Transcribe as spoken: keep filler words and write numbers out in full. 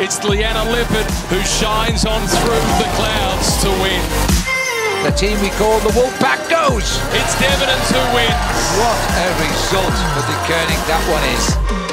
It's Leanna Lippert who shines on through the clouds to win. The team we call the Wolfpack goes. It's Debenhams who wins. What a result for the Koenig that one is.